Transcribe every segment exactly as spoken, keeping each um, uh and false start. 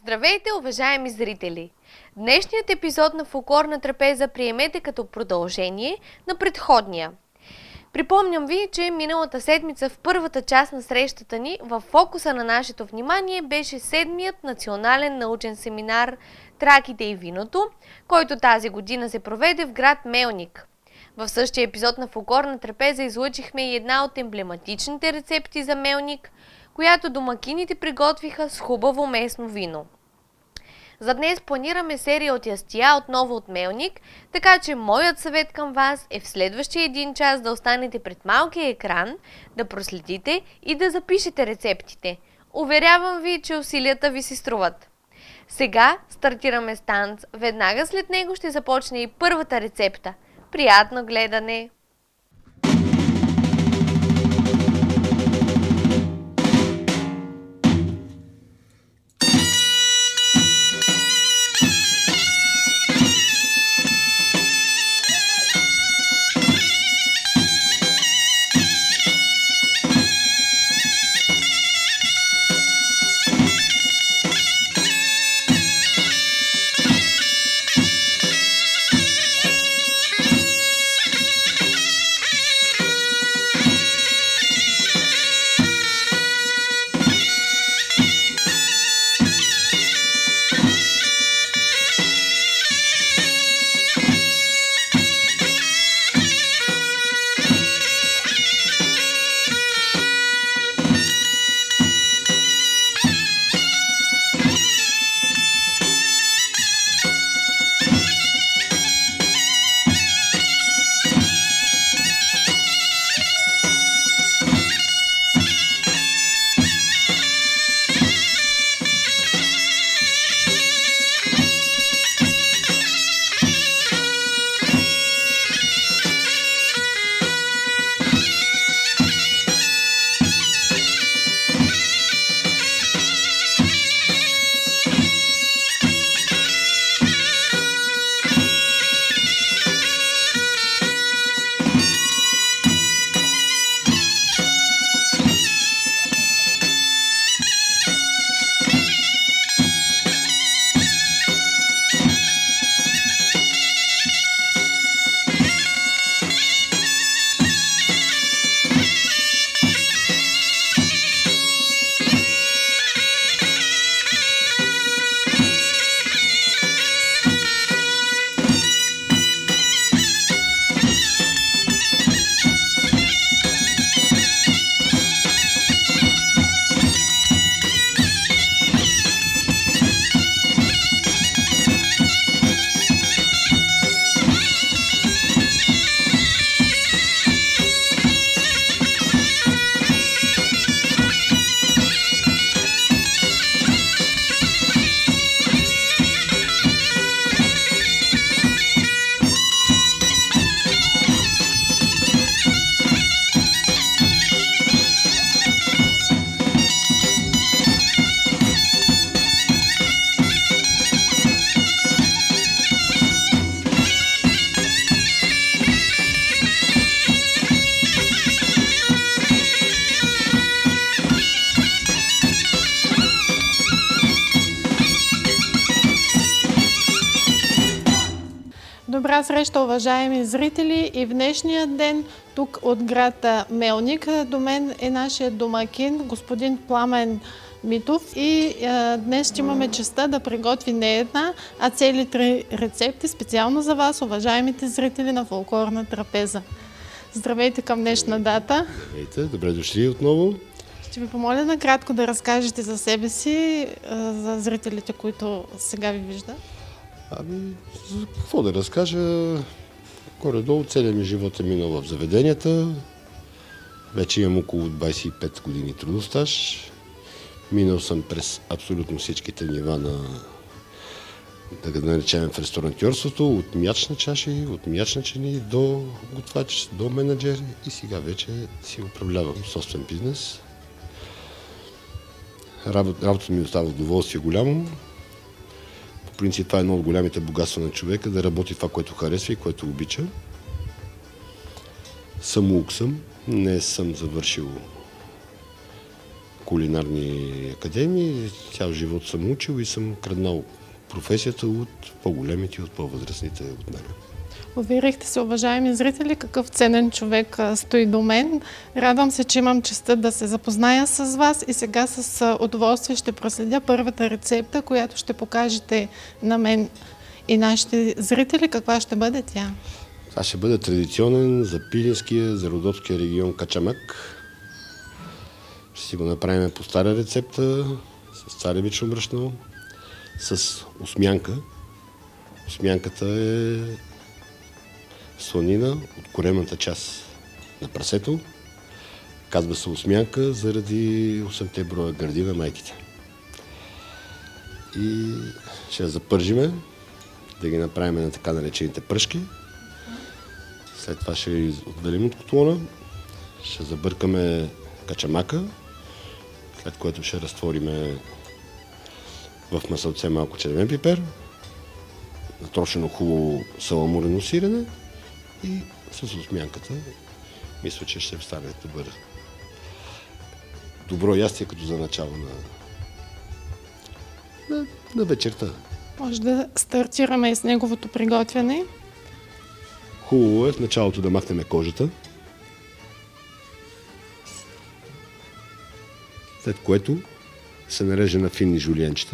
Здравейте, уважаеми зрители! Днешният епизод на Фолклорна трапеза приемете като продължение на предходния. Припомням ви, че миналата седмица в първата част на срещата ни в фокуса на нашето внимание беше седмият национален научен семинар "Траките и виното", който тази година се проведе в град Мелник. В същия епизод на Фолклорна трапеза излъчихме и една от емблематичните рецепти за Мелник, която домакините приготвиха с хубаво местно вино. За днес планираме серия от ястия отново от Мелник, така че моят съвет към вас е в следващия един час да останете пред малкия екран, да проследите и да запишете рецептите. Уверявам ви, че усилията ви си струват. Сега стартираме с танц, веднага след него ще започне и първата рецепта. Приятно гледане! Добра среща, уважаеми зрители, и в днешния ден тук от град Мелник до мен е нашия домакин, господин Пламен Митов, и а, днес ще имаме честта да приготви не една, а цели три рецепти специално за вас, уважаемите зрители на Фолклорна трапеза. Здравейте към днешна дата. Здравейте, добре дошли отново. Ще ви помоля накратко да разкажете за себе си, а, за зрителите, които сега ви виждат. Ами, за какво да разкажа? Горе-долу целият ми живот е минал в заведенията. Вече имам около двадесет и пет години трудов стаж. Минал съм през абсолютно всичките нива на, да наречем, в ресторантьорството, от миячна чаши, от миячна чини до готвач, до менеджер, и сега вече си управлявам собствен бизнес. Работата ми остава удоволствие голямо. По принцип това е едно от голямите богатства на човека, да работи това, което харесва и което обича. Самоук съм, не съм завършил кулинарни академии. Цял живот съм учил и съм краднал професията от по-големите и от по-възрастните от мен. Уверихте се, уважаеми зрители, какъв ценен човек стои до мен. Радвам се, че имам честта да се запозная с вас и сега с удоволствие ще проследя първата рецепта, която ще покажете на мен и нашите зрители. Каква ще бъде тя? Това ще бъде традиционен за Пилинския, за Родопския регион качамак. Ще си го направим по стара рецепта, с царевично брашно, с осмянка. Осмянката е сланина от коремната част на прасето. Казва се осмянка заради осемте броя гърди на майките. И ще я запържиме, да ги направим на така наречените пръшки. След това ще ги отделим от котлона, ще забъркаме качамака, след което ще разтвориме в масълце малко червен пипер, натрошено хубаво саламурено сирене и с осмянката мисля, че ще стане добър. Добро ястие като за начало на, на, на вечерта. Може да стартираме и с неговото приготвяне. Хубаво е в началото да махнем кожата, след което се нареже на финни жулиенчета.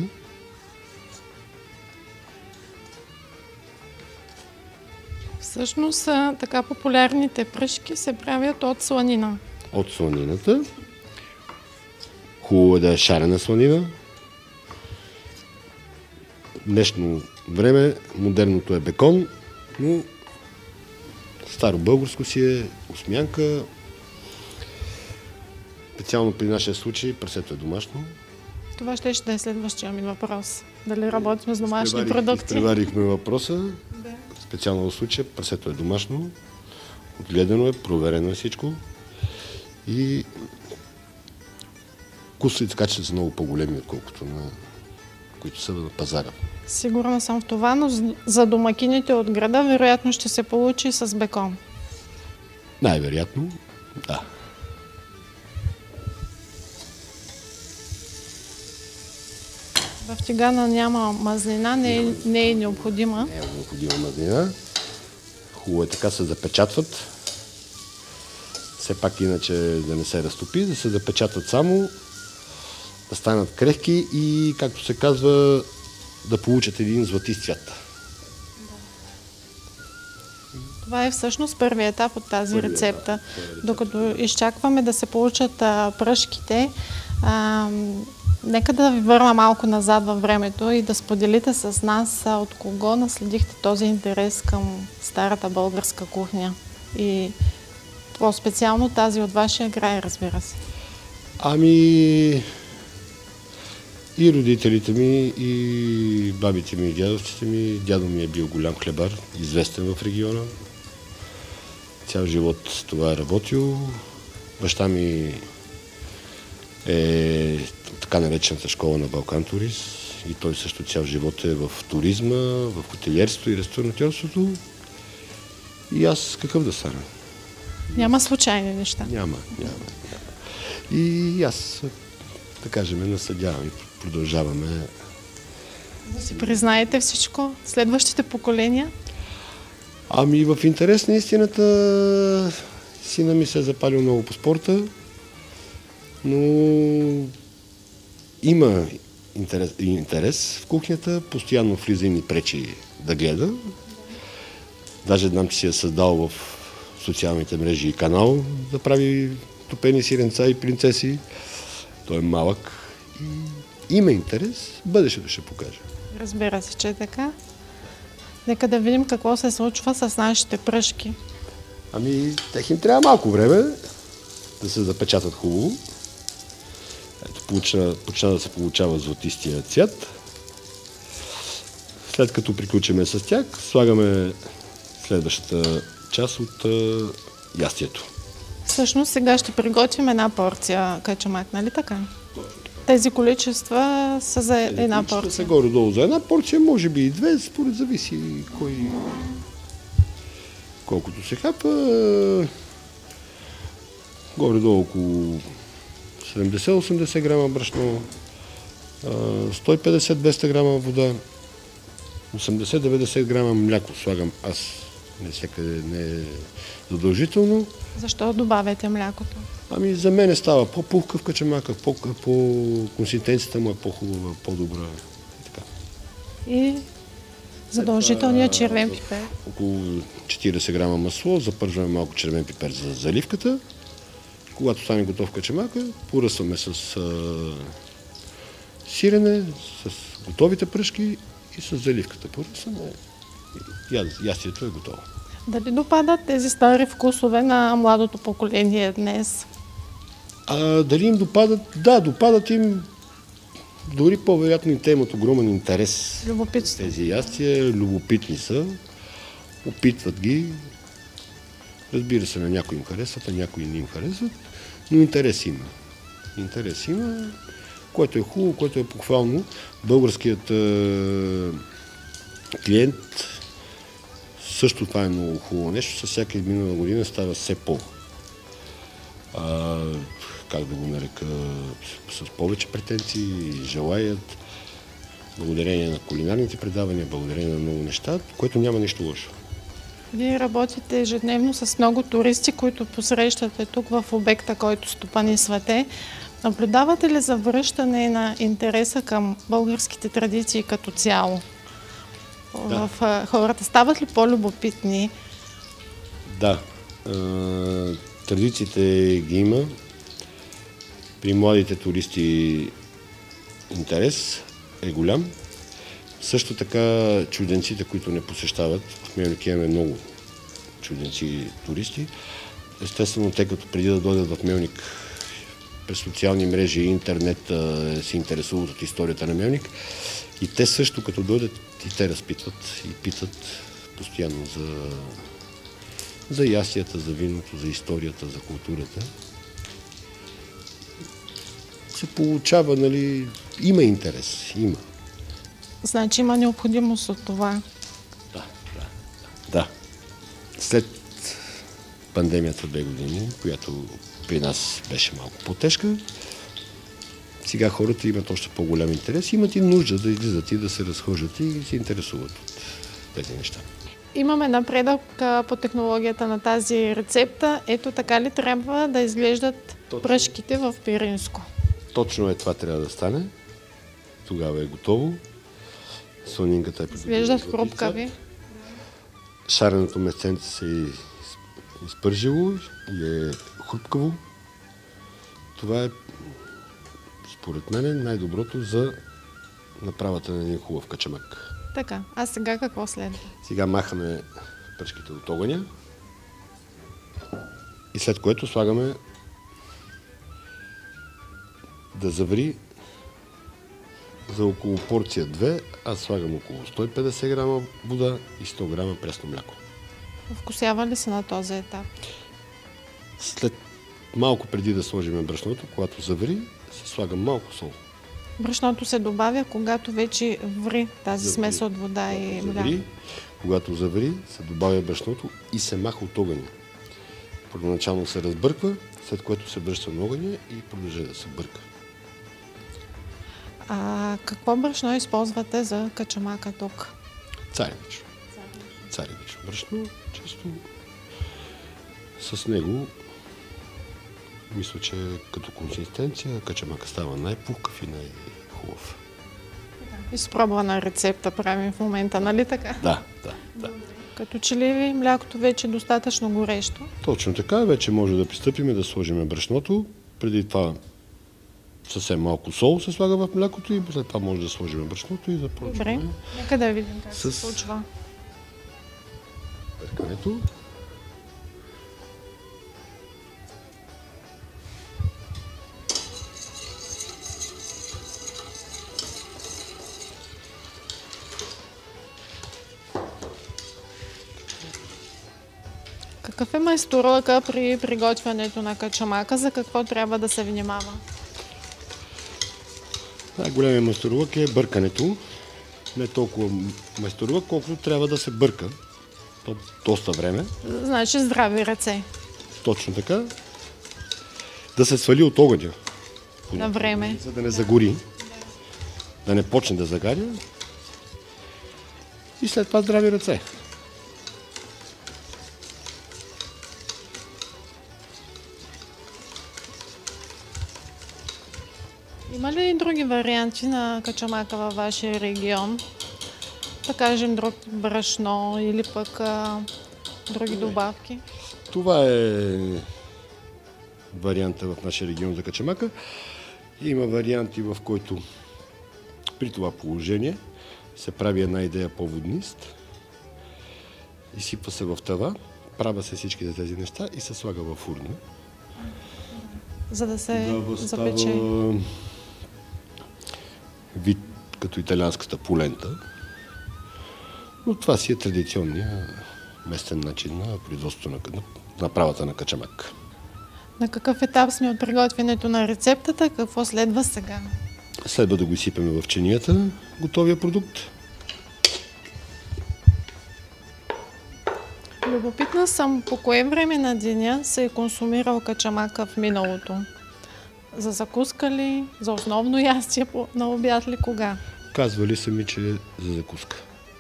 Всъщност така популярните пръшки се правят от сланина. От сланината. Хубаво е да е шарена сланина. В днешно време модерното е бекон, но старо българско си е осмянка. Специално при нашия случай прасето е домашно. Това ще ще е следващия ми въпрос. Дали работим с домашни Изпреварих, продукти? Изпреварихме въпроса. Да. Специално в случая прасето е домашно. Отгледано е, проверено е всичко. И вкусовите качества са много по-големи, отколкото на които са на пазара. Сигурна съм в това, но за домакините от града вероятно ще се получи с бекон. Най-вероятно, да. В тигана няма мазнина, не е, не е необходима. Не е необходима мазнина. Хубаво е така се запечатват. Все пак иначе да не се разтопи, да се запечатват само, да станат крехки и, както се казва, да получат един златист цвят. Това е всъщност първият етап от тази Първият рецепта. етап, първият Докато изчакваме да се получат а, пръшките, а, нека да ви върна малко назад във времето и да споделите с нас а, от кого наследихте този интерес към старата българска кухня. И по-специално тази от вашия край, разбира се. Ами и родителите ми, и бабите ми, и дядовците ми. Дядо ми е бил голям хлебар, известен в региона. Цял живот това е работил. Баща ми е така наречената школа на Балкан Турист и той също цял живот е в туризма, в хотелиерството и ресторантьорството. И аз какъв да стана? Няма случайни неща. Няма, няма, няма. И аз, да кажем, наследявам и продължаваме. Да си признаете всичко, следващите поколения. Ами в интерес на истината, сина ми се е запалил много по спорта, но има интерес, интерес в кухнята, постоянно влиза и ни пречи да гледа. Даже знам, че си е създал в социалните мрежи и канал да прави топени сиренца и принцеси. Той е малък и има интерес, бъдещето ще покаже. Разбира се, че е така. Нека да видим какво се случва с нашите пръшки. Ами, тех им трябва малко време да се запечатат хубаво. Ето, почна, почна да се получава златистия цвят. След като приключиме с тях, слагаме следващата част от а, ястието. Всъщност сега ще приготвим една порция качамак, нали така? Тези количества са за една порция. Са горе-долу за една порция, може би и две, според зависи кой колкото се хапа. Горе-долу около седемдесет до осемдесет грама брашно, сто и петдесет до двеста грама вода, осемдесет до деветдесет грама мляко слагам аз. Не всекъде не е задължително. Защо добавяте млякото? Ами за мен става по-пухкав качамака, по, по консистенцията му е по-хубава, по-добра. И така. И задължителният червен пипер. Около четиридесет грама масло, запържваме малко червен пипер за заливката. Когато стане готов качамака, поръсваме с а, сирене, с готовите пръшки и с заливката поръсваме. Ястието е готово. Дали допадат тези стари вкусове на младото поколение днес? А, дали им допадат? Да, допадат им. Дори по-вероятно и те имат огромен интерес. Любопитство. Тези ястия, любопитни са, опитват ги. Разбира се, на някои им харесват, а някои не им харесват, но интерес има. Интерес има, което е хубаво, което е похвално. Българският е, клиент също това е много хубаво нещо. Със всяка изминала година става все по, а, как да го нарека, с повече претенции, желаят, благодарение на кулинарните предавания, благодарение на много неща, което няма нищо лошо. Вие работите ежедневно с много туристи, които посрещате тук в обекта, който стопанисвате. Наблюдавате ли за връщане на интереса към българските традиции като цяло? Да. В хората стават ли по-любопитни? Да. Традициите ги има. При младите туристи интерес е голям. Също така чужденците, които не посещават, в Мелник имаме много чужденци туристи. Естествено, те като преди да дойдат в Мелник през социални мрежи и интернет се интересуват от историята на Мелник. И те също като дойдат и те разпитват и питат постоянно за, за ястията, за виното, за историята, за културата. Се получава, нали, има интерес, има. Значи има необходимост от това. Да, да, да. След пандемията две години, която при нас беше малко по-тежка, сега хората имат още по-голям интерес, имат и нужда да излизат и да се разхождат и се интересуват от тези неща. Имаме напредък по технологията на тази рецепта. Ето така ли трябва да изглеждат Точно. пръшките в пиринско? Точно е това трябва да стане. Тогава е готово. Сланинката е приготвена. Изглеждат хрупкави. Шареното месценце се е изпържило и е хрупкаво. Това е според мен най-доброто за направата на един хубав качамак. Така, а сега какво следва? Сега махаме пръшките от огъня и след което слагаме да заври за около порция две, аз слагам около сто и петдесет грама вода и сто грама пресно мляко. Вкусява ли се на този етап? След малко преди да сложим брашното, когато заври, се слага малко сол. Брашното се добавя, когато вече ври тази заври. Смес от вода когато и мляко. Когато заври, се добавя брашното и се маха от огъня. Първоначално се разбърква, след което се връща на огъня и продължи да се бърка. А какво брашно използвате за качамака тук? Царевич. Царевич брашно, често с него мисля, че като консистенция качамака става най-пухкав и най-хубав. Изпробвана рецепта правим в момента, нали така? Да, да, да. Като че ли млякото вече е достатъчно горещо? Точно така, вече може да пристъпим да сложим брашното. Преди това съвсем малко сол се слага в млякото и след това може да сложим брашното и започваме. Добре, нека да видим как с... се случва. Бъркането. Какъв е майсторлъка при приготвянето на качамака? За какво трябва да се внимава? Най-големият майсторлък е бъркането. Не толкова майсторлък, колкото трябва да се бърка. То доста време. Значи здрави ръце. Точно така. Да се свали от огъня. на време. За да не загори, да не почне да загаря. И след това здрави ръце. Има ли други варианти на качамака във вашия регион? Да кажем друг брашно или пък а, други добавки? Това е варианта в нашия регион за качамака. Има варианти, в който при това положение се прави една идея по-воднист, изсипва се в тава, правя се всичките тези неща и се слага в фурна. За да се да запече. Вид като италианската полента. Но това си е традиционният местен начин на производството на, на направата на качамак. На какъв етап сме от приготвянето на рецептата? Какво следва сега? Следва да го изсипем в чинията, готовия продукт. Любопитна съм по кое време на деня се е консумирал качамака в миналото. За закуска ли? За основно ястие на обяд ли? Кога? Казвали са ми, че е за закуска.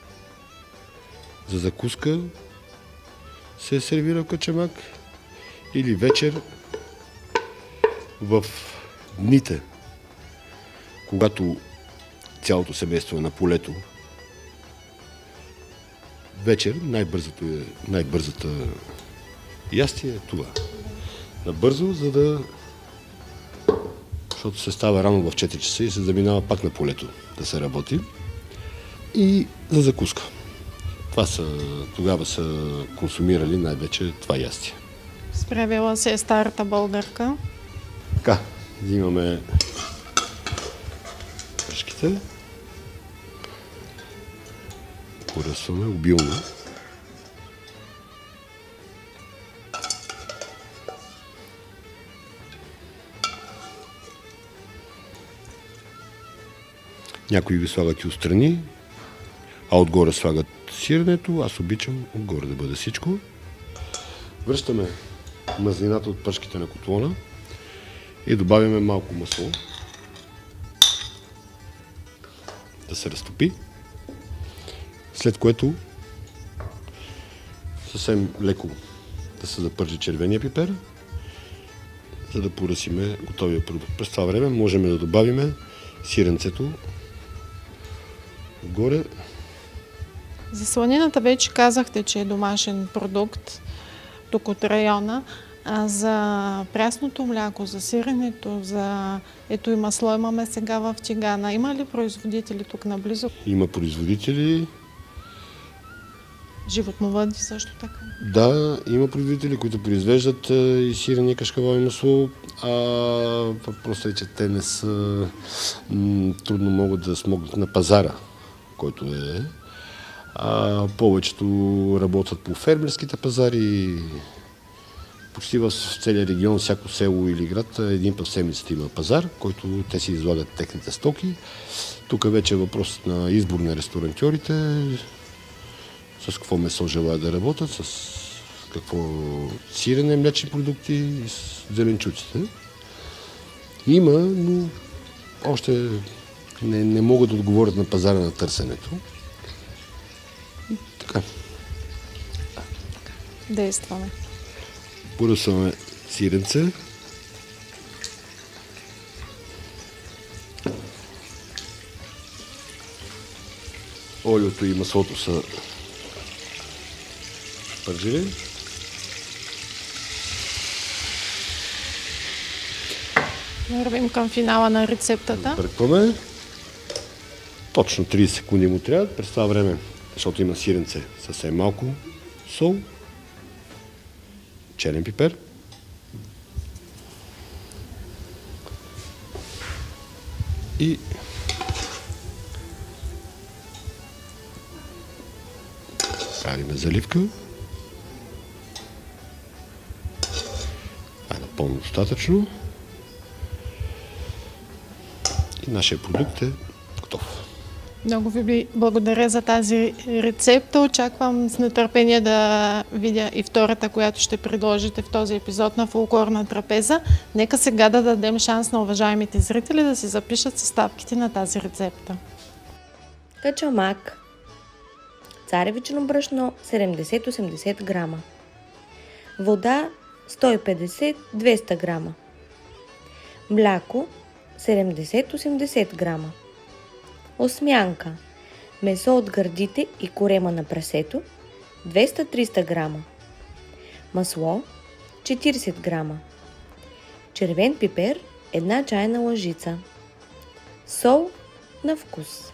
За закуска се е сервирал качамак или вечер в дните, когато цялото семейство е на полето. Вечер най-бързата, най-бързата ястие е това. Набързо, за да... Защото се става рано в четири часа и се заминава пак на полето да се работи. И за закуска. Това са, тогава са консумирали най-вече това ястие. Справила се е старата българка. Така, взимаме пръшките. Поръсваме обилно. Някои ги слагат и отстрани, а отгоре слагат сиренето. Аз обичам отгоре да бъде всичко. Връщаме мазнината от пръшките на котлона и добавяме малко масло да се разтопи, след което съвсем леко да се запържи червения пипер, за да поръсиме готовия продукт. През това време можем да добавим сиренцето отгоре. За сланината вече казахте, че е домашен продукт тук от района. А за прясното мляко, за сиренето, за ето и масло имаме сега в Тигана. Има ли производители тук наблизо? Има производители. Животновъди също така? Да, има производители, които произвеждат и сирене и кашкавал и масло. А въпросът е, че те не са... М- трудно могат да смогнат на пазара, който е. А повечето работят по фермерските пазари. Почти в целия регион, всяко село или град, един път в седмицата има пазар, който те си излагат техните стоки. Тук вече е въпрос на избор на ресторантьорите, с какво месо желаят да работят, с какво сирене, млечни продукти и с зеленчуците. Има, но още не, не могат да отговорят на пазара на търсенето. И така. Действаме. Поръсваме сиренце. Олиото и маслото са пържили. Вървим към финала на рецептата. Бъркваме. Точно трийсет секунди му трябва. През това време, защото има сиренце, съвсем малко сол, черен пипер, и правиме заливка. Това е напълно достатъчно. И нашия продукт е готов. Много ви благодаря за тази рецепта. Очаквам с нетърпение да видя и втората, която ще предложите в този епизод на Фолклорна трапеза. Нека сега да дадем шанс на уважаемите зрители да си запишат съставките на тази рецепта. Качамак, царевично брашно седемдесет до осемдесет грама, вода сто и петдесет до двеста грама, мляко седемдесет до осемдесет грама, осмянка, месо от гърдите и корема на прасето двеста до триста грама, масло четиридесет грама, червен пипер една чайна лъжица, сол на вкус.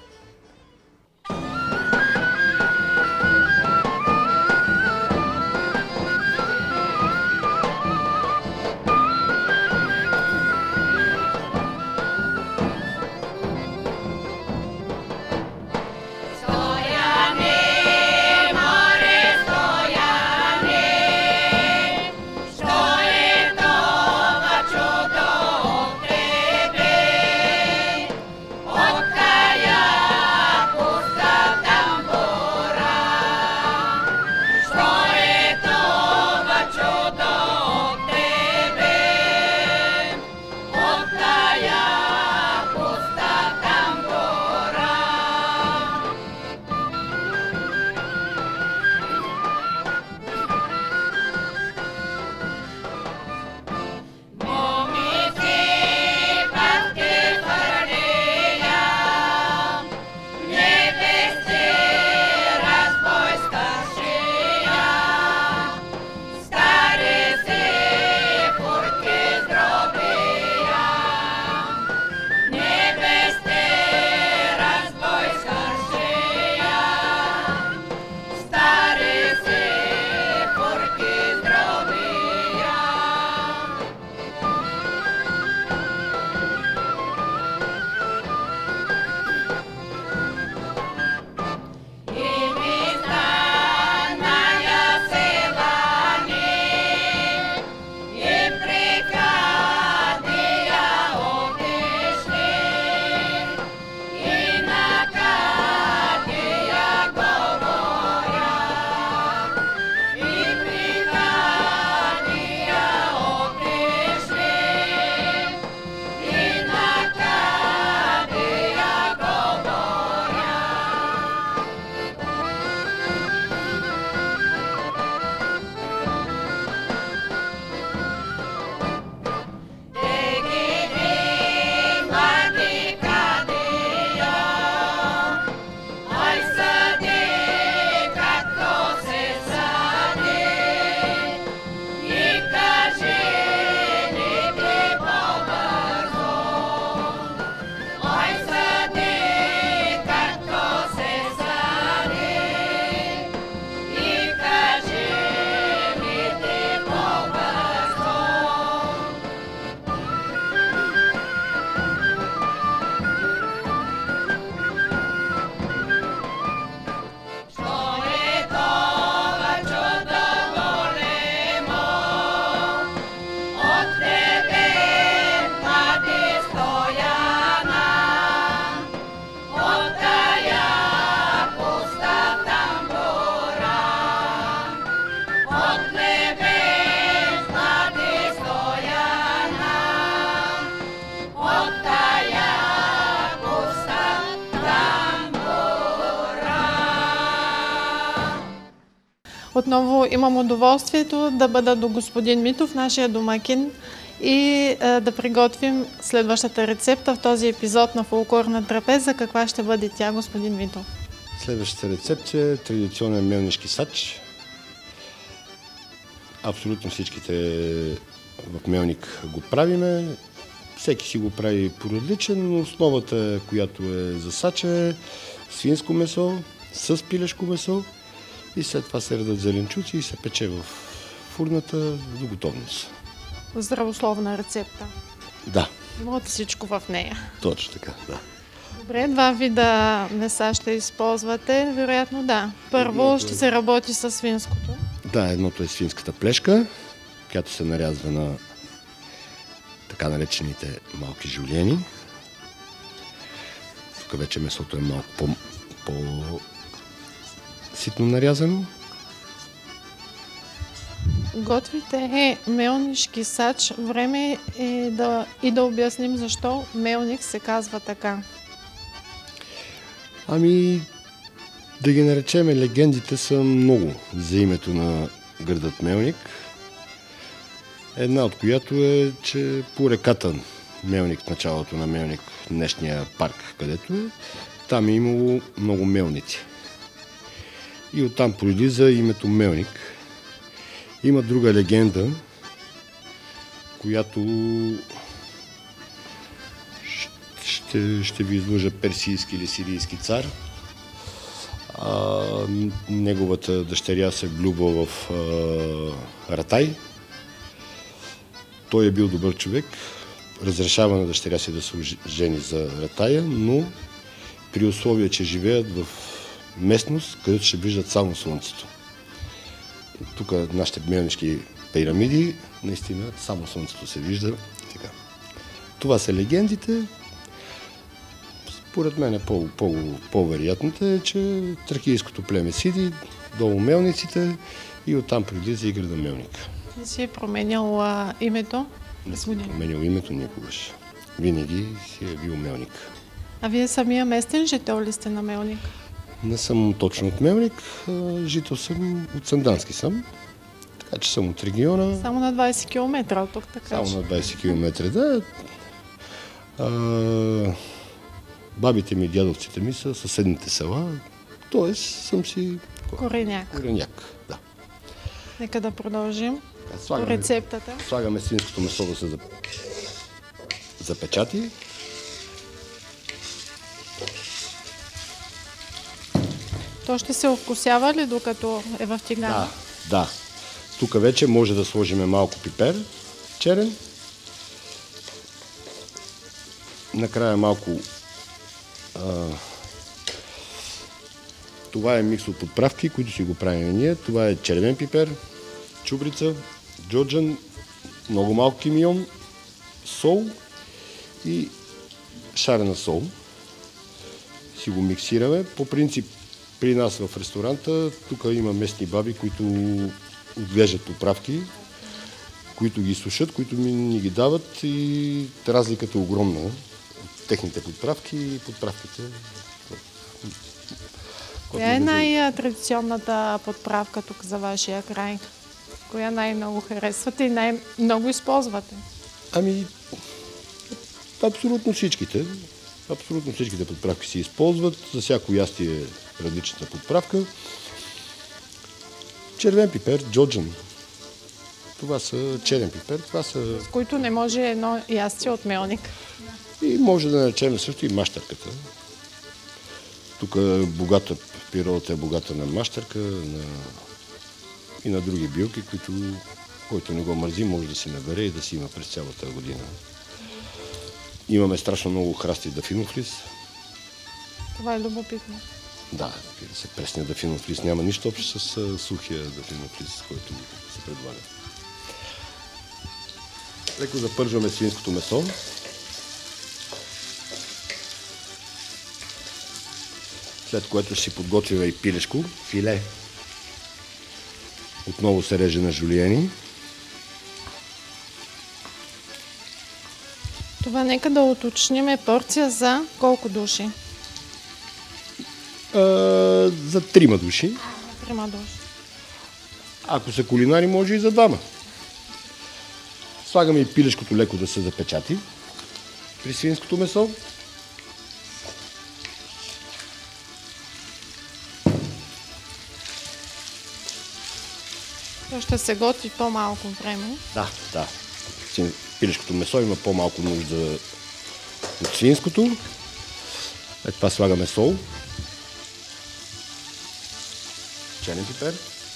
Отново имам удоволствието да бъда до господин Митов, нашия домакин, и а, да приготвим следващата рецепта в този епизод на Фолклорна трапеза. Каква ще бъде тя, господин Митов? Следващата рецепта е традиционен мелнишки сач. Абсолютно всичките в мелник го правиме. Всеки си го прави по-различен, но основата, която е за сача, е свинско месо с пилешко месо и след това се редат зеленчуци и се пече в фурната до готовност. Здравословна рецепта. Да. Имате всичко в нея. Точно така, да. Добре, два вида меса ще използвате, вероятно да. Първо едното ще е... се работи с свинското. Да, едното е свинската плешка, която се нарязва на така наречените малки жулиени, Тук вече месото е малко по, по-ситно нарязано. Готвите мелнишки сач. Време е да, и да обясним защо мелник се казва така. Ами, да ги наречем, легендите са много за името на градът Мелник. Една от която е, че по реката Мелник, в началото на Мелник, днешния парк, където е, там е имало много мелници. И оттам произлиза името Мелник. Има друга легенда, която ще, ще ви изложа персийски или сирийски цар. А, неговата дъщеря се влюбва в а, Ратай. Той е бил добър човек. Разрешава на дъщеря си да се жени за Ратая, но при условие, че живеят в местност, където ще виждат само слънцето. Тук нашите мелнишки пирамиди, наистина само слънцето се вижда. Така. Това са легендите. Според мен по, по, по-вероятната е, че тракийското племе сиди долу мелниците и оттам прилиза и града Мелник. Не си е променял а, името? Не съм променял името никогаш. Винаги си е бил Мелник. А вие самия местен жител ли сте на Мелник? Не съм точно от Мелник, жител съм от Сандански съм. Така че съм от региона. Само на двайсет километра от тук, така Само че. на двайсет километра, да. А, бабите ми и дядовците ми са съседните села, т.е. съм си Кореняк. Кореняк, да. Нека да продължим по Слагаме, рецептата. слагаме свинското месо да се запечати. То ще се овкусява ли докато е в тигана? Да, да. Тук вече може да сложим малко пипер черен. Накрая малко а, това е микс от подправки, които си го правим ние. Това е червен пипер, чубрица, джоджан, много малко кимион, сол и шарена сол. Си го миксираме. По принцип при нас в ресторанта, тук има местни баби, които отглеждат поправки, които ги сушат, които ми ни ги дават и разликата е огромна от техните подправки и подправките. Коя е най-традиционната подправка тук за вашия край? Коя най-много харесвате и най-много използвате? Ами, абсолютно всичките. Абсолютно всичките подправки се използват. За всяко ястие е различна подправка. Червен пипер, джоджан. Това са черен пипер. Това са... С които не може едно ястие от Мелник. И може да наречем също и мащърката. Тук е богата, природата е богата на мащърка на... и на други билки, които, който не го мързи, може да си набере и да си има през цялата година. Имаме страшно много храсти дафинов лист. Това е любопитно. Да, разбира се, пресният дафинов лист няма нищо общо с uh, сухия дафинов лист, който се предлага. Леко запържваме свинското месо. След което ще си подготвим и пилешко, филе. Отново се реже на жулиени. Това нека да уточним е порция за колко души? А, за трима души. Трима души. Ако са кулинари, може и за двама. Слагаме и пилешкото леко да се запечати при свинското месо. То ще се готви по-малко време. Да, да. Пилешкото месо има по-малко нужда от свинското. След това слагаме сол, черен пипер.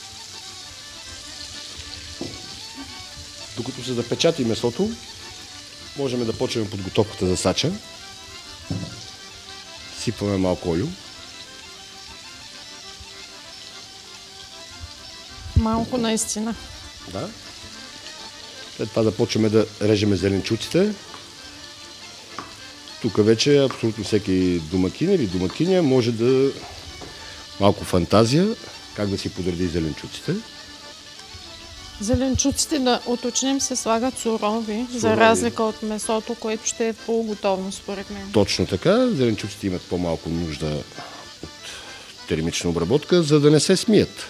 Докато се запечати месото, можем да почнем подготовката за сача. Сипваме малко олио. Малко наистина. Да. След това започваме да режеме зеленчуците. тук вече абсолютно всеки домакин или домакиня може да малко фантазия как да си подреди зеленчуците. Зеленчуците, да уточним, се слагат сурови, сурови, за разлика от месото, което ще е в полуготовно, според мен. Точно така. Зеленчуците имат по-малко нужда от термична обработка, за да не се смият.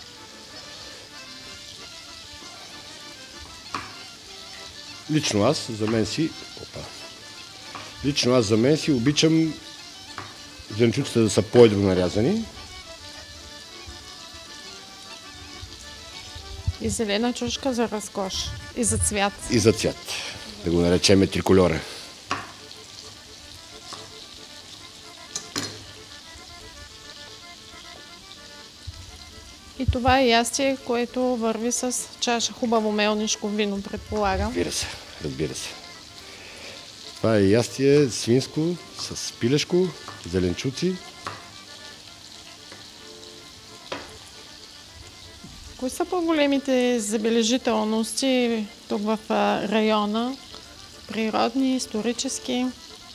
Лично аз за мен си... Опа. Лично аз за мен си обичам зеленчуците да са по-едро нарязани. И зелена чушка за разкош. И за цвят. И за цвят. Да го наречеме трикольора. И това е ястие, което върви с чаша хубаво мелнишко вино, предполагам. Разбира се, разбира се. Това е ястие свинско с пилешко, зеленчуци. Кои са по-големите забележителности тук в района? Природни, исторически?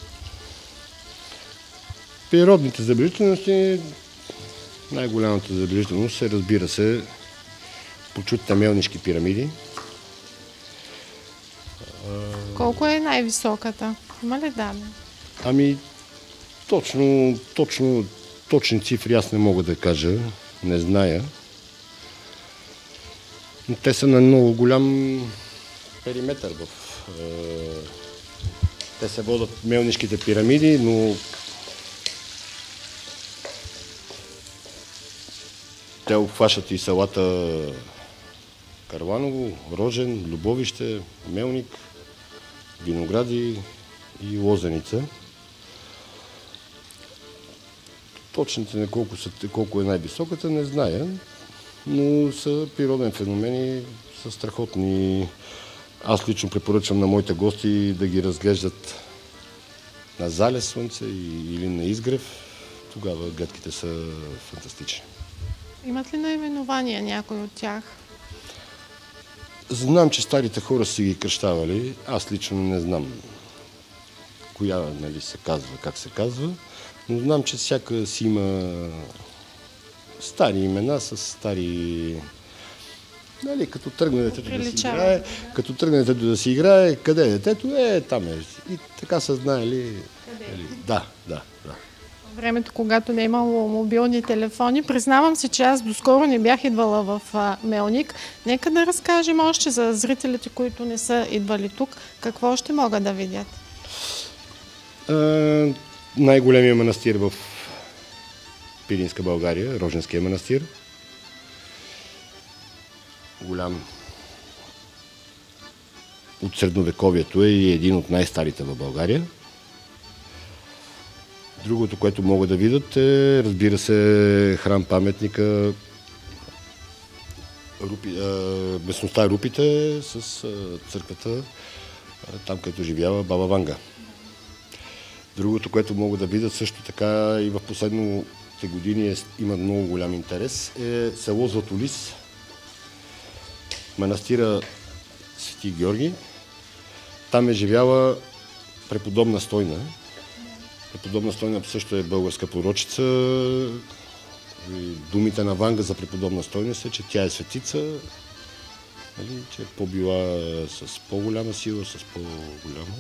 Природните забележителности, най-голямата забележителност е, разбира се, почутите мелнишки пирамиди. Колко е най-високата? Има ли данни? Ами, точно, точно, точни цифри аз не мога да кажа, не зная. Но те са на много голям периметър. В, е, те се водят мелнишките пирамиди, но те обхващат и селата Карланово, Рожен, Любовище, Мелник, Виногради и Лозеница. Точните на колко, са, колко е най-високата не зная, но са природни феномени, са страхотни. Аз лично препоръчвам на моите гости да ги разглеждат на залез слънце или на изгрев. Тогава гледките са фантастични. Имат ли наименования някой от тях? Знам, че старите хора са ги кръщавали. Аз лично не знам коя, нали, се казва, как се казва, но знам, че всяка си има стари имена с стари... Нали, като тръгне детето да си играе, като тръгне детето да си играе, къде е детето? Е, там е. И така са знаели... Нали, да, да, да. Времето, когато не е имало мобилни телефони. Признавам се, че аз доскоро не бях идвала в а, Мелник. Нека да разкажем още за зрителите, които не са идвали тук, какво ще могат да видят. А, най-големия манастир в Пиринска България, Роженския манастир. Голям от средновековието е и един от най-старите в България. Другото, което могат да видят е, разбира се, храм-паметника, Рупи, местността Рупите с църквата, там където живява баба Ванга. Другото, което могат да видят също така и в последните години е, има много голям интерес, е село Златолис, манастира Свети Георги. Там е живяла преподобна Стойна. Преподобна Стойна също е българска пророчица. Думите на Ванга за преподобна Стойна са, че тя е светица, нали, че е по-била с по-голяма сила, с по-голяма.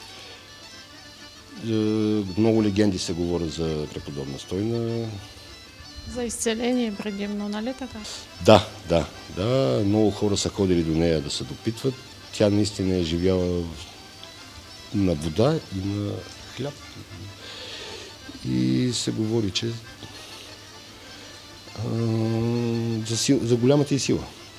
Много легенди се говорят за преподобна Стойна. За изцеление предимно, нали така? Да, да, да. Много хора са ходили до нея да се допитват. Тя наистина е живяла на вода и на хляб. И се говори, че а, за, сил, за голямата и сила.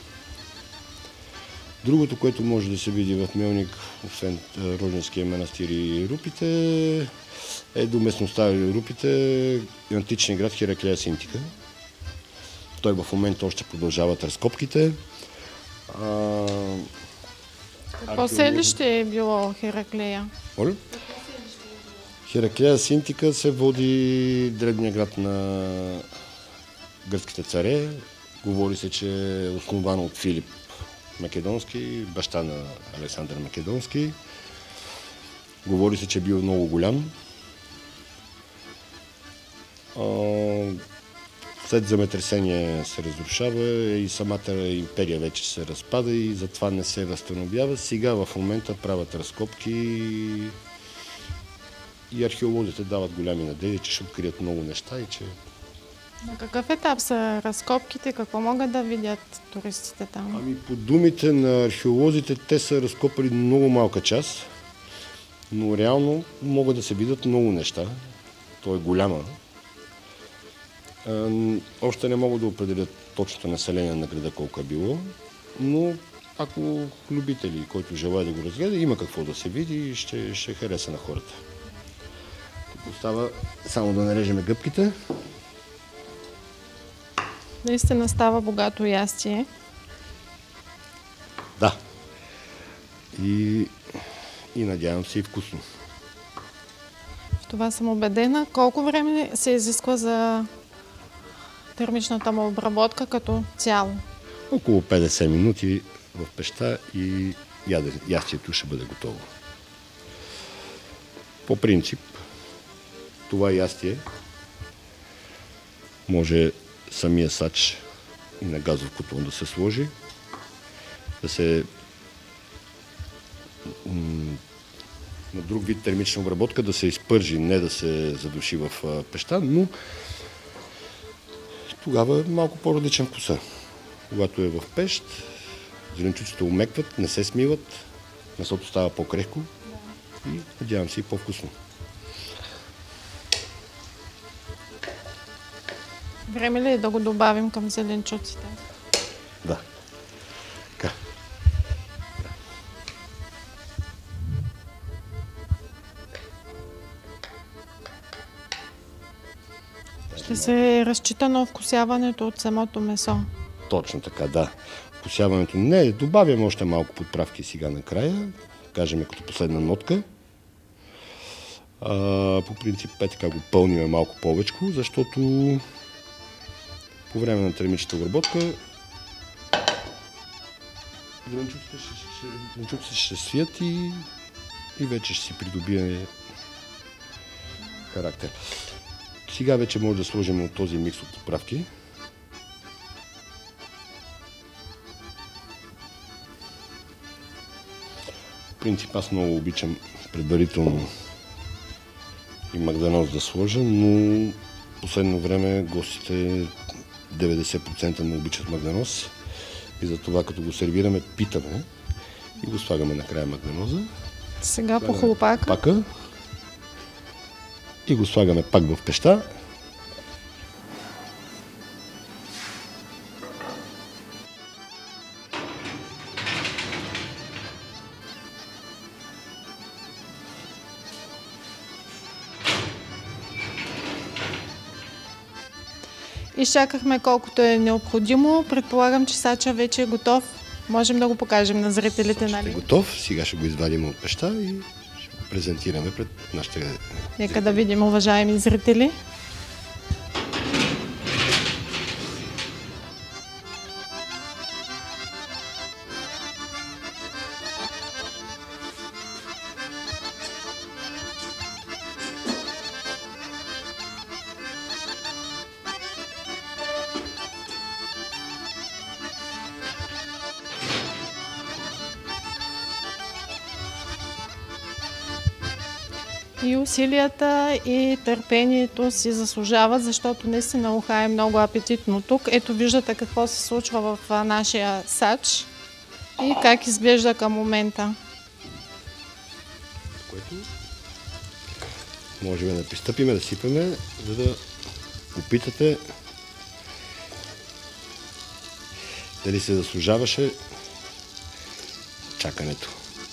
Другото, което може да се види в Мелник, освен Роженския манастир и Рупите, е до местността Рупите, античния град Хераклея Синтика. Той в момента още продължават разкопките. А, Какво селище е било Хераклея? Моля? Хераклея Синтика се води древния град на гръцките царе. Говори се, че е основано от Филип Македонски, баща на Александър Македонски. Говори се, че е бил много голям. След земетресение се разрушава и самата империя вече се разпада и затова не се възстановява. Сега в момента правят разкопки и археолозите дават голями надежди, че ще открият много неща и че... На какъв етап са разкопките? Какво могат да видят туристите там? Ами по думите на археолозите, те са разкопали много малка част, но реално могат да се видят много неща. То е голяма. Още не могат да определят точното население на града колко е било, но ако любители, който желая да го разгледа, има какво да се види и ще, ще хареса на хората. Тук остава само да нарежем гъбките. Наистина става богато ястие. Да. И, и надявам се и вкусно. В това съм убедена. Колко време се изисква за термичната му обработка като цяло? Около петдесет минути в пещта и ястието ще бъде готово. По принцип, това ястие може самия сач и на газов котлон да се сложи, да се на друг вид термична обработка да се изпържи, не да се задуши в пещта, но тогава е малко по-различен вкуса. Когато е в пещ, зеленчуците умекват, не се смиват, месото става по-крехко и надявам се и по-вкусно. Време ли е да го добавим към зеленчуците? Да. Така. Ще се разчита на вкусяването от самото месо. Точно така, да. Вкусяването не, добавяме още малко подправки сега накрая, кажем като последна нотка. А, по принцип е така го пълниме малко повечко, защото по време на термичната обработка зеленчуците ще, ще, ще свият и, и вече ще си придобие характер. Сега вече може да сложим от този микс от подправки. В принцип аз много обичам предварително и магданоз да сложа, но в последно време гостите деветдесет процента не обичат магданоз и затова като го сервираме, питаме и го слагаме накрая магданоза. Сега по хлопака. Пака и го слагаме пак в пещта. Изчакахме колкото е необходимо. Предполагам, че сача вече е готов. Можем да го покажем на зрителите, нали? Е готов. Сега ще го извадим от пещта и ще го презентираме пред нашите зрители. Нека да видим, уважаеми зрители. И усилията и търпението си заслужават, защото наистина уха е много апетитно тук. Ето виждате какво се случва в нашия сач и как изглежда към момента. Което можем да пристъпим, да сипаме, за да опитате дали се заслужаваше чакането.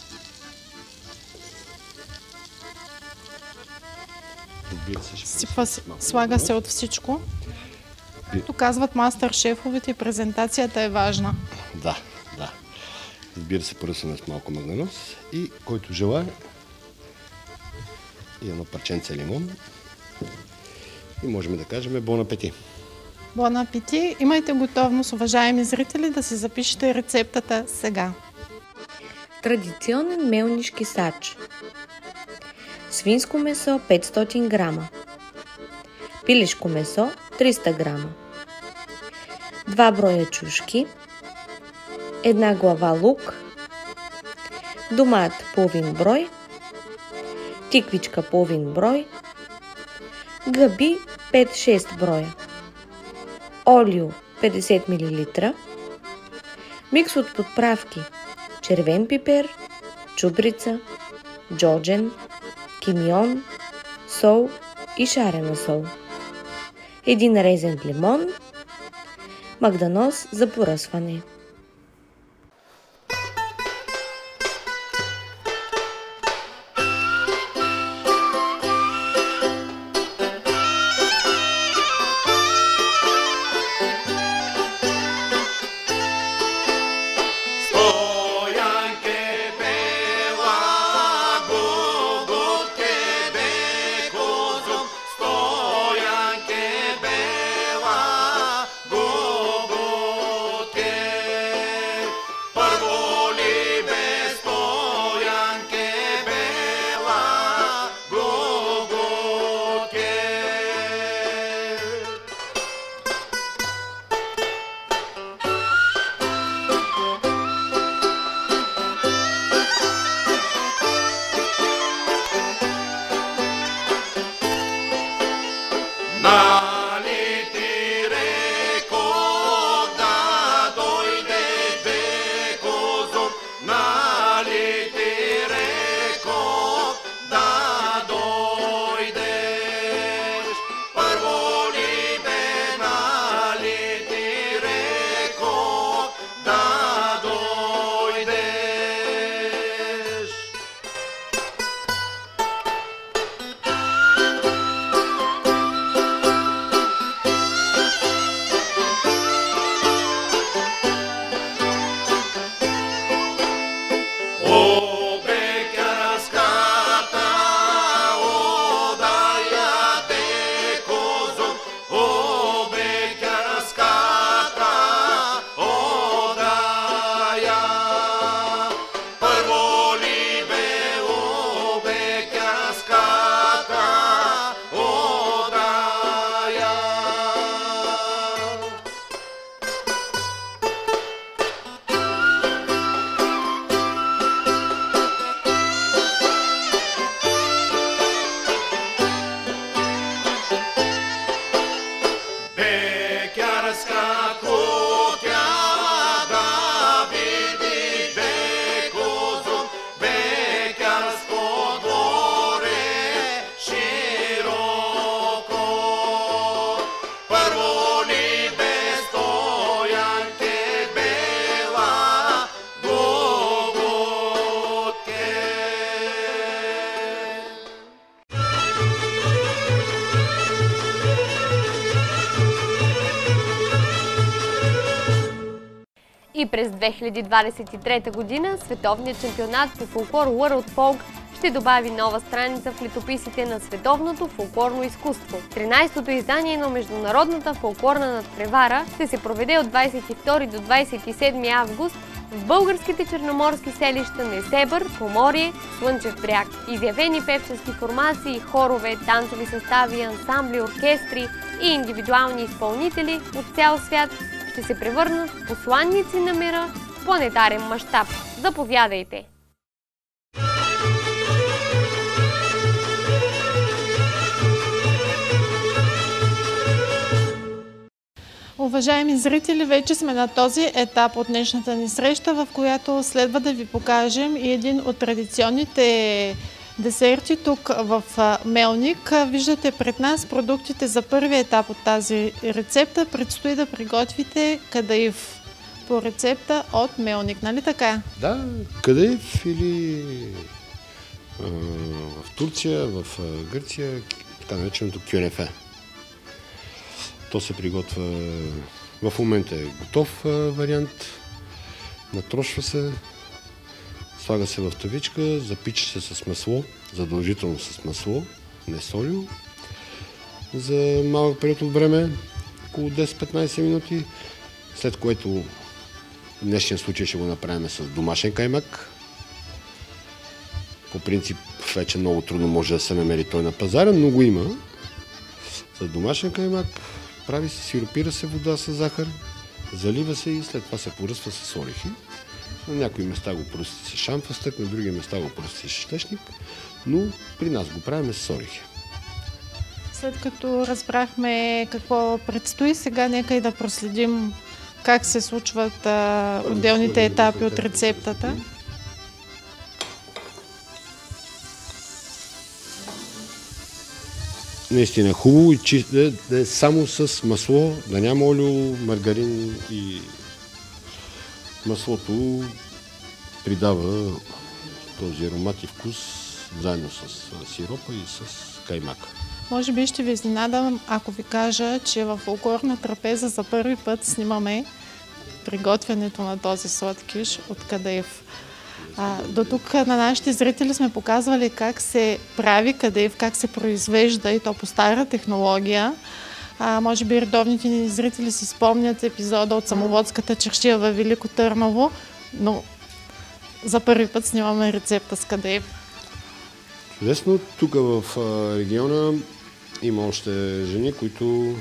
Сипва, слага се от всичко. Както казват мастер шефовете, презентацията е важна. Да, да. Разбира се, поръсваме с малко магданоз и който желае и едно парченце лимон и можем да кажем бон апети. Бон апети! Имайте готовност, уважаеми зрители, да си запишете рецептата сега. Традиционен мелнишки сач. свинско месо петстотин грама, пилешко месо триста грама, два броя чушки, една глава лук, домат половин брой, тиквичка половин брой, гъби пет-шест броя, олио петдесет милилитра, микс от подправки червен пипер, чубрица, джоджен, кимион, сол и шарена сол, един резен лимон, магданоз за поръсване. И през две хиляди двадесет и трета година световният чемпионат по фолклор World Folk ще добави нова страница в летописите на световното фолклорно изкуство. тринадесетото издание на Международната фолклорна надпревара ще се проведе от двадесет и втори до двадесет и седми август в българските черноморски селища Несебър, Поморие, Слънчев бряг. Изявени певчески формации, хорове, танцови състави, ансамбли, оркестри и индивидуални изпълнители от цял свят ще се превърнат в посланници на мира в планетарен мащаб. Заповядайте! Уважаеми зрители, вече сме на този етап от днешната ни среща, в която следва да ви покажем и един от традиционните десерти тук в Мелник. Виждате пред нас продуктите за първи етап от тази рецепта. Предстои да приготвите кадаиф по рецепта от Мелник, нали така? Да, кадаиф или а, в Турция, в Гърция, така нареченото кюнефе. То се приготвя, в момента е готов вариант, натрошва се, слага се в тавичка, запича се с масло, задължително с масло, не солио, за малък период от време, около десет-петнадесет минути, след което в днешния случай ще го направим с домашен каймак. По принцип вече много трудно може да се намери той на пазара, но го има. С домашен каймак прави се, сиропира се вода с захар, залива се и след това се поръсва с орехи. На някои места го поръсти с шамфастък, на други места го поръсти с щешник, но при нас го правим с орехи. След като разбрахме какво предстои, сега нека и да проследим как се случват а, отделните етапи от рецептата. Наистина е хубаво и чисто, да, да е само с масло, да няма олио, маргарин и маслото придава този аромат и вкус заедно с сиропа и с каймака. Може би ще ви изненадам, ако ви кажа, че в фолклорна трапеза за първи път снимаме приготвянето на този сладкиш от кадаиф. А, до тук на нашите зрители сме показвали как се прави кадаиф, как се произвежда и то по стара технология. А, може би редовните ни зрители си спомнят епизода от самоводската чаршия във Велико Търново, но за първи път снимаме рецепта с кадаиф. Чудесно. Тук в региона има още жени, които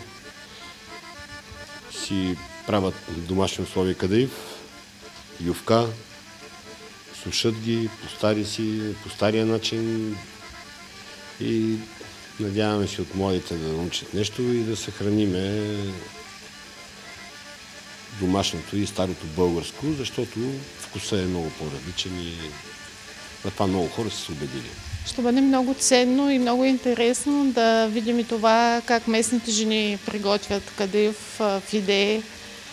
си правят домашни условия кадаиф, ювка, сушат ги по, стари си, по стария начин и надяваме се от младите да научат нещо и да съхраниме домашното и старото българско, защото вкусът е много по-различен и на това много хора са се убедили. Ще бъде много ценно и много интересно да видим и това как местните жени приготвят кадаиф в идеи.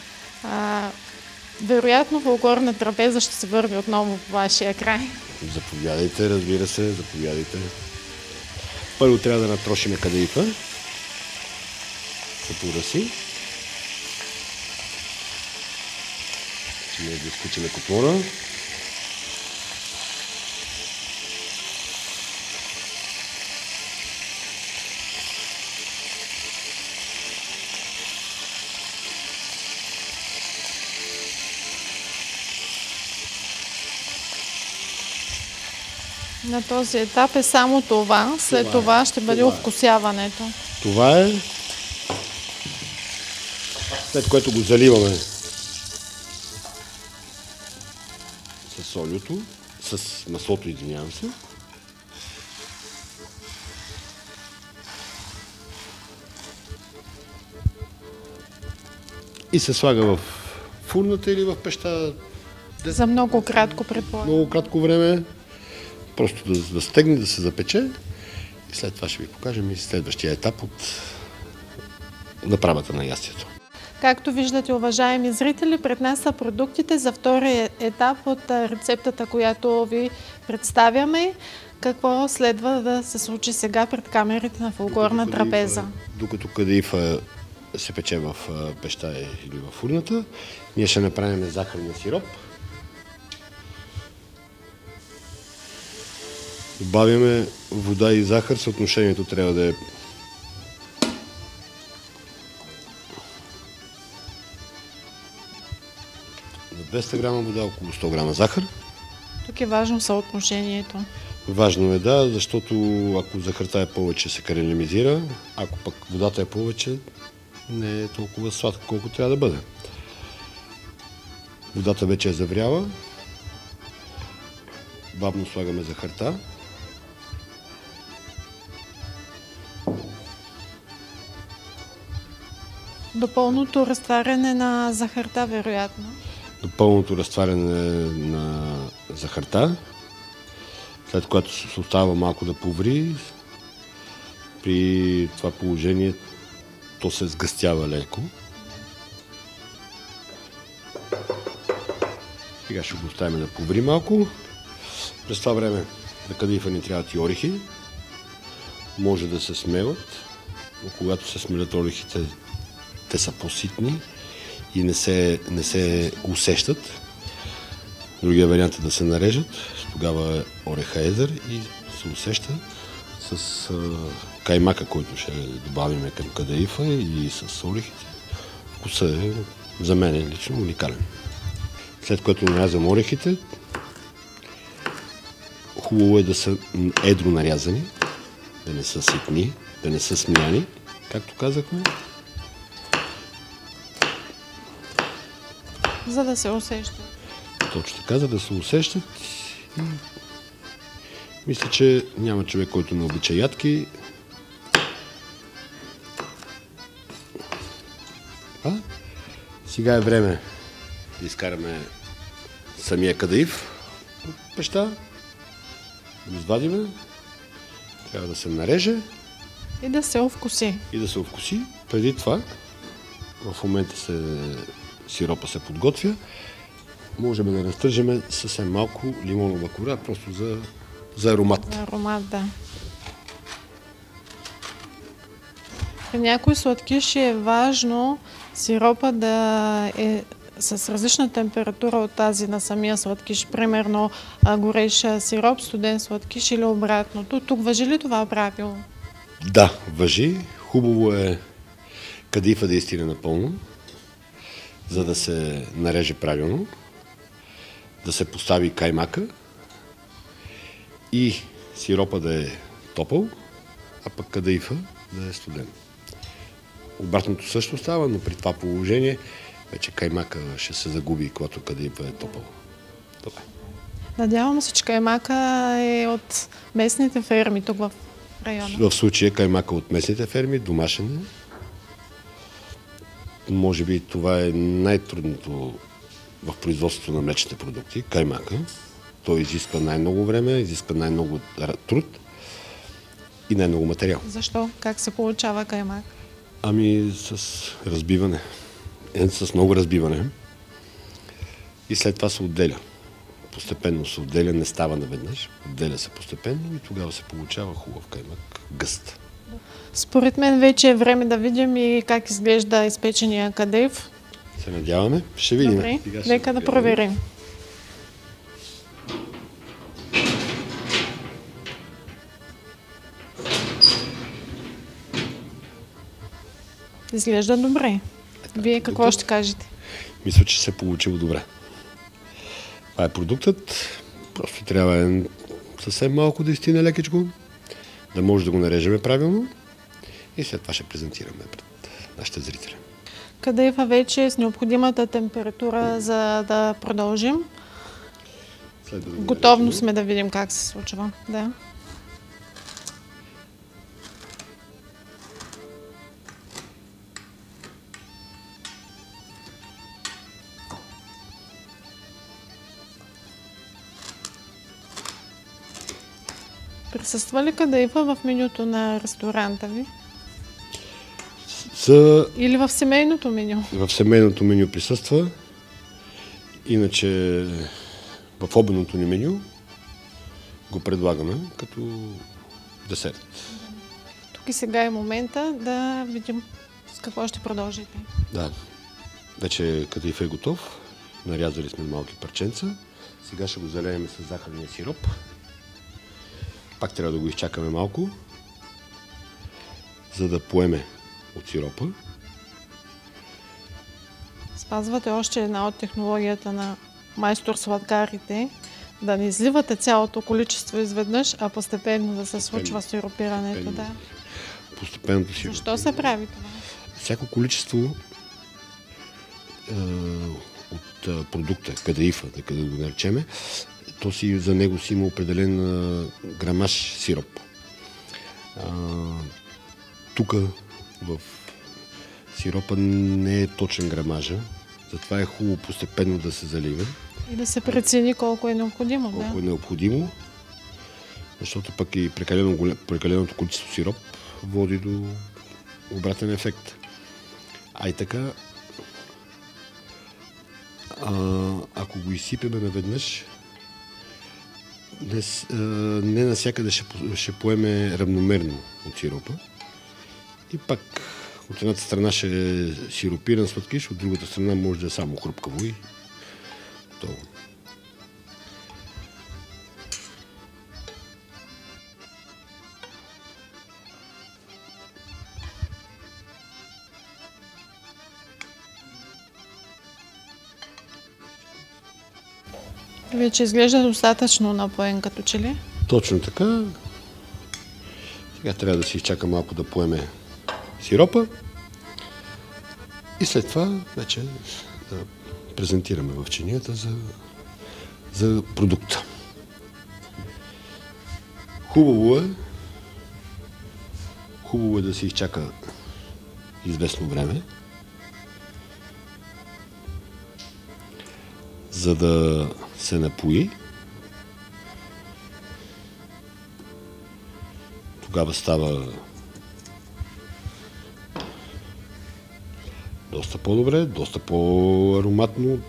Вероятно фолклорна трапеза ще се върви отново по вашия край. Заповядайте, разбира се, заповядайте. Първо трябва да натрошиме кадаифа. Сапура си. Ще да изключим котлона. На този етап е само това, след това, това ще бъде това овкусяването. Това е, след което го заливаме с олиото, с маслото, извинявам се. И се слага в фурната или в пеща. За много кратко, предполагам. Много кратко време. Просто да, да стегне, да се запече и след това ще ви покажем и следващия етап от направата на ястието. Както виждате, уважаеми зрители, пред нас са продуктите за втория етап от рецептата, която ви представяме. Какво следва да се случи сега пред камерите на фолклорна трапеза? Докато кадаифа се пече в пеща или в фурната, ние ще направим захарния сироп. Добавяме вода и захар, съотношението трябва да е на двеста грама вода, около сто грама захар. Тук е важно съотношението. Важно е, да, защото ако захарта е повече, се карамелизира, ако пък водата е повече, не е толкова сладка, колко трябва да бъде. Водата вече е завряла. Бавно слагаме захарта. До пълното разтваряне на захарта, вероятно. До пълното разтваряне на захарта, след което се остава малко да поври. При това положение то се сгъстява леко. Сега ще го оставим да поври малко. През това време за кадаифа ни трябват и орехи. Може да се смелят, но когато се смелят орехите, те са по-ситни и не се, не се усещат. Другия вариант е да се нарежат. Тогава ореха едър и се усеща с а, каймака, който ще добавим към кадаифа и с орехите. Вкусът е за мен лично уникален. След което нарязам орехите, Хубаво е да са едро нарязани, да не са ситни, да не са смияни, както казахме. За да се усещат. Точно така, за да се усещат. И мисля, че няма човек, който не обича ядки. А? Сега е време да изкараме самия кадаиф от пеща. Да го извадиме. Трябва да се нареже. И да се овкуси. И да се овкуси. Преди това, в момента се, сиропа се подготвя. Можем да разтържаме съвсем малко лимонова кора, просто за, за аромат. За аромат, да. При някои сладкиши е важно сиропа да е с различна температура от тази на самия сладкиш. Примерно горещ сироп, студен сладкиш или обратното. Тук важи ли това правило? Да, важи. Хубаво е кадифа да изтине напълно, за да се нареже правилно, да се постави каймака и сиропа да е топъл, а пък кадаифа да е студен. Обратното също става, но при това положение вече каймака ще се загуби, когато кадаифа е топъл. Добре. Надявам се, че каймака е от местните ферми тук в района. В случая каймака от местните ферми, домашен. Може би това е най-трудното в производството на млечните продукти, каймака. Той изисква най-много време, изисква най-много труд и най-много материал. Защо? Как се получава каймак? Ами с разбиване. Е, с много разбиване. И след това се отделя. Постепенно се отделя, не става наведнъж. Отделя се постепенно и тогава се получава хубав каймак, гъст. Според мен вече е време да видим и как изглежда изпечения кадаиф. Се надяваме. Ще видим. Добре, нека да проверим. Изглежда добре. Вие какво ще кажете? Мисля, че се е получило добре. Това е продуктът. Просто трябва е съвсем малко да изтине лекичко, да може да го нарежеме правилно и след това ще презентираме пред нашите зрители. Кадаифа вече е с необходимата температура, за да продължим. Да Готовно сме да видим как се случва. Да. Присъства ли кадаифа в менюто на ресторанта ви? За... Или в семейното меню? В семейното меню присъства. Иначе в обедното ни меню го предлагаме като десерт. Тук и сега е момента да видим с какво ще продължите. Да. Вече кадаифът е готов. Нарязали сме малки парченца. Сега ще го залеем с захарния сироп. Пак трябва да го изчакаме малко, за да поеме от сиропа. Спазвате още една от технологията на майстор-сладкарите, да не изливате цялото количество изведнъж, а постепенно да се случва сиропирането. Да. Постепенното сиропиране. Защо се прави това? Всяко количество е, от е, продукта, кадаифа, да го наречеме, то си, за него си има определен а, грамаж сироп. Тук в сиропа не е точен грамажа, затова е хубаво постепенно да се залива. И да се прецени колко е необходимо. Колко да. е необходимо, защото пък и прекалено, прекаленото количество сироп води до обратен ефект. А и така, а, ако го изсипеме наведнъж, Не, не навсякъде ще, ще поеме равномерно от сиропа. И пак от едната страна ще е сиропиран сладкиш, от другата страна може да е само хрупкаво и готово. Вече изглежда достатъчно напоен като че ли? Точно така. Сега трябва да се изчака малко да поеме сиропа. И след това вече да презентираме в чинията за, за продукта. Хубаво е, хубаво е да се изчака известно време, за да се напои. Тогава става доста по-добре, доста по-ароматно.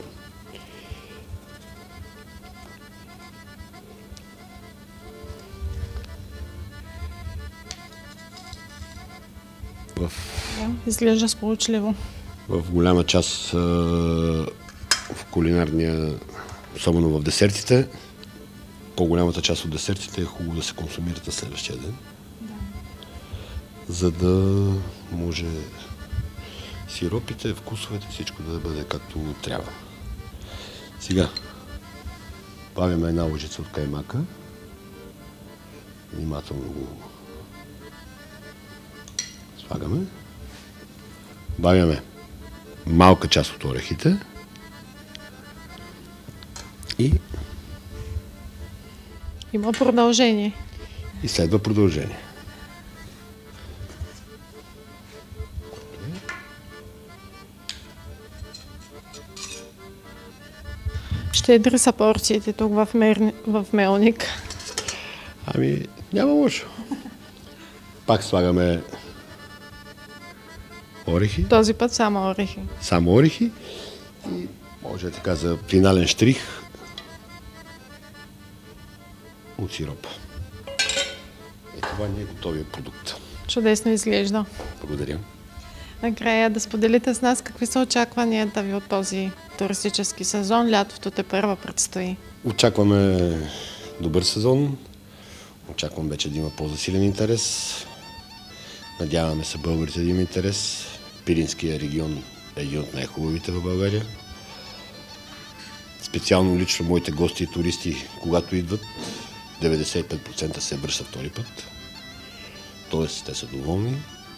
В... Изглежда сполучливо. В голяма част а, в кулинарния, особено в десертите, по-голямата част от десертите е хубаво да се консумират на следващия ден. Да. За да може сиропите, вкусовете, всичко да бъде както трябва. Сега правим една лъжица от каймака. Внимателно го слагаме. Добавяме малка част от орехите и има продължение. И следва продължение. Щедри са порциите тук в, мер... в Мелник. Ами, няма лошо. Пак слагаме орехи. Този път само орехи. Само орехи. И може така за финален штрих от сиропа. И това ни е готовия продукт. Чудесно изглежда. Благодаря. Накрая да споделите с нас какви са очакванията ви от този туристически сезон. Лятото тепърва предстои. Очакваме добър сезон. Очаквам вече да има по-засилен интерес. Надяваме се българите да има интерес. Пиринския регион е един от най-хубавите в България. Специално лично моите гости и туристи, когато идват, деветдесет и пет процента се връщат втори път. Тоест, те са доволни.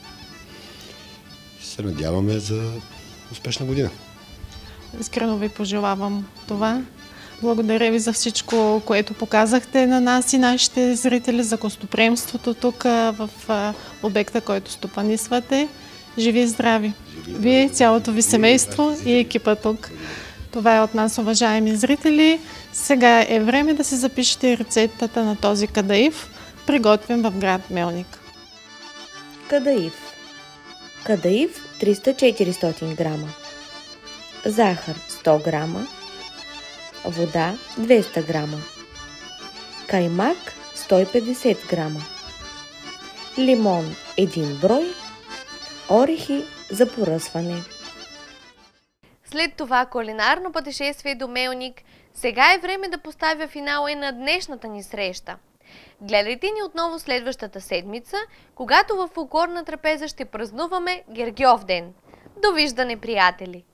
Се надяваме за успешна година. Искрено ви пожелавам това. Благодаря ви за всичко, което показахте на нас и нашите зрители, за гостоприемството тук в обекта, който стопанисвате. Живи и здрави! Вие, цялото ви семейство и екипа тук. Това е от нас, уважаеми зрители. Сега е време да си запишете рецептата на този кадаиф, приготвен в град Мелник. Кадаиф. Кадаиф триста до четиристотин грама. Захар сто грама. Вода двеста грама. Каймак сто и петдесет грама. Лимон един брой. Орехи за поръсване. След това кулинарно пътешествие до Мелник, сега е време да поставя финала и на днешната ни среща. Гледайте ни отново следващата седмица, когато във фолклорна трапеза ще празнуваме Гергьовден. Довиждане, приятели!